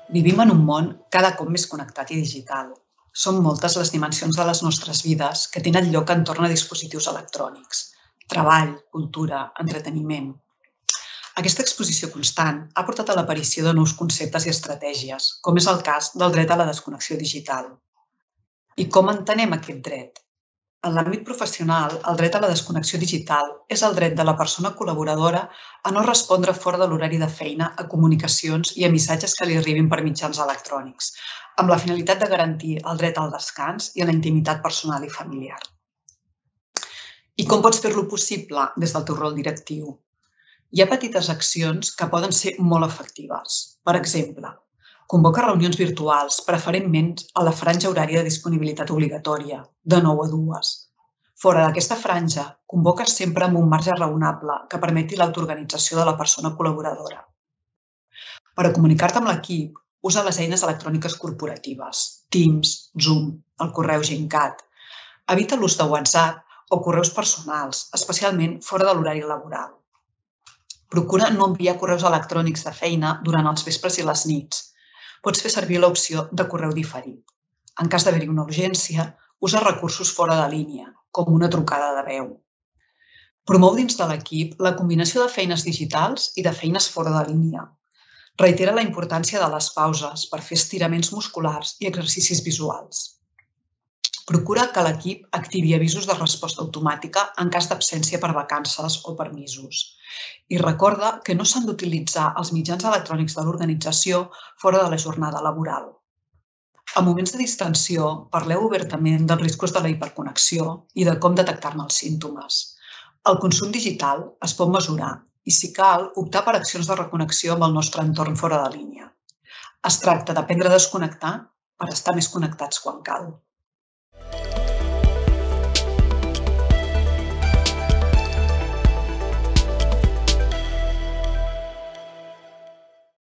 Vivim en un món cada cop més connectat i digital. Són moltes les dimensions de les nostres vides que tenen lloc entorn a dispositius electrònics. Treball, cultura, entreteniment. Aquesta exposició constant ha portat a l'aparició de nous conceptes i estratègies, com és el cas del dret a la desconnexió digital. I com entenem aquest dret? En l'àmbit professional, el dret a la desconnexió digital és el dret de la persona col·laboradora a no respondre fora de l'horari de feina a comunicacions i a missatges que li arribin per mitjans electrònics, amb la finalitat de garantir el dret al descans i a la intimitat personal i familiar. I com pots fer-lo possible des del teu rol directiu? Hi ha petites accions que poden ser molt efectives. Per exemple, convoca reunions virtuals, preferentment a la franja horària de disponibilitat obligatòria, de 9 a 2. Fora d'aquesta franja, convoca sempre amb un marge raonable que permeti l'autoorganització de la persona col·laboradora. Per a comunicar-te amb l'equip, usa les eines electròniques corporatives, Teams, Zoom, el correu Gencat. Evita l'ús de WhatsApp o correus personals, especialment fora de l'horari laboral. Procura no enviar correus electrònics de feina durant els vespres i les nits. Pots fer servir l'opció de correu diferit. En cas d'haver-hi una urgència, usa recursos fora de línia, com una trucada de veu. Promou dins de l'equip la combinació de feines digitals i de feines fora de línia. Reitera la importància de les pauses per fer estiraments musculars i exercicis visuals. Procura que l'equip activi avisos de resposta automàtica en cas d'absència per vacances o permisos. I recorda que no s'han d'utilitzar els mitjans electrònics de l'organització fora de la jornada laboral. En moments de distensió, parleu obertament dels riscos de la hiperconnexió i de com detectar-ne els símptomes. El consum digital es pot mesurar i, si cal, optar per accions de reconnexió amb el nostre entorn fora de línia. Es tracta d'aprendre a desconnectar per estar més connectats quan cal.